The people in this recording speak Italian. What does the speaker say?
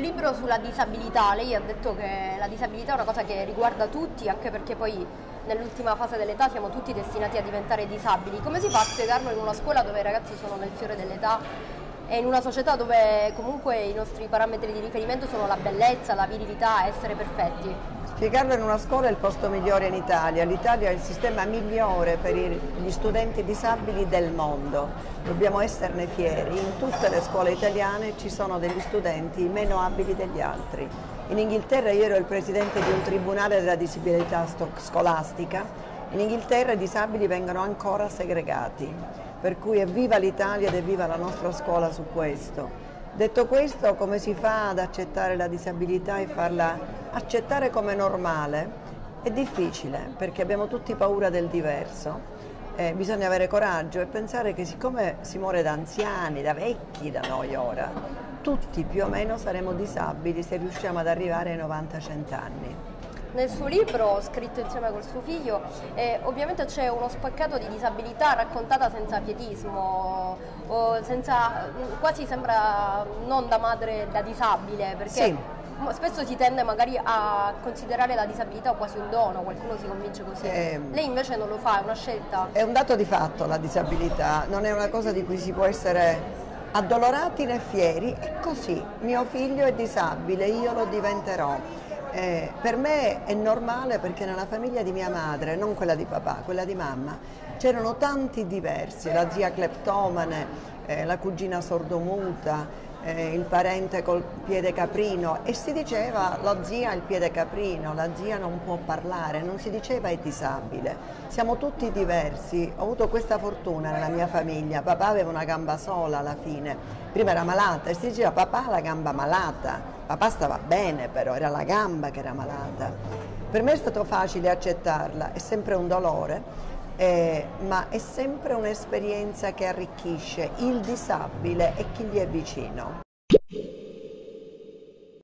libro sulla disabilità lei ha detto che la disabilità è una cosa che riguarda tutti, anche perché poi nell'ultima fase dell'età siamo tutti destinati a diventare disabili. Come si fa a spiegarlo in una scuola dove i ragazzi sono nel fiore dell'età e in una società dove comunque i nostri parametri di riferimento sono la bellezza, la virilità, essere perfetti? Spiegarlo in una scuola è il posto migliore in Italia. L'Italia è il sistema migliore per gli studenti disabili del mondo. Dobbiamo esserne fieri. In tutte le scuole italiane ci sono degli studenti meno abili degli altri. In Inghilterra io ero il presidente di un tribunale della disabilità scolastica. In Inghilterra i disabili vengono ancora segregati. Per cui evviva l'Italia ed evviva la nostra scuola su questo. Detto questo, come si fa ad accettare la disabilità e farla accettare come normale? È difficile, perché abbiamo tutti paura del diverso. Bisogna avere coraggio e pensare che siccome si muore da anziani, da vecchi da noi ora, tutti più o meno saremo disabili se riusciamo ad arrivare ai 90-100 anni. Nel suo libro, scritto insieme col suo figlio, ovviamente c'è uno spaccato di disabilità raccontata senza pietismo, quasi sembra non da madre da disabile, perché sì. Spesso si tende magari a considerare la disabilità quasi un dono, qualcuno si convince così. Lei invece non lo fa, è una scelta. È un dato di fatto la disabilità, non è una cosa di cui si può essere addolorati né fieri, è così, mio figlio è disabile, io lo diventerò. Per me è normale perché nella famiglia di mia madre, non quella di papà, quella di mamma, c'erano tanti diversi, la zia cleptomane, la cugina sordomuta, il parente col piede caprino e si diceva la zia ha il piede caprino, la zia non può parlare, non si diceva è disabile. Siamo tutti diversi, ho avuto questa fortuna nella mia famiglia, papà aveva una gamba sola alla fine, prima era malata e si diceva papà ha la gamba malata, papà stava bene però era la gamba che era malata. Per me è stato facile accettarla, è sempre un dolore. Ma è sempre un'esperienza che arricchisce il disabile e chi gli è vicino.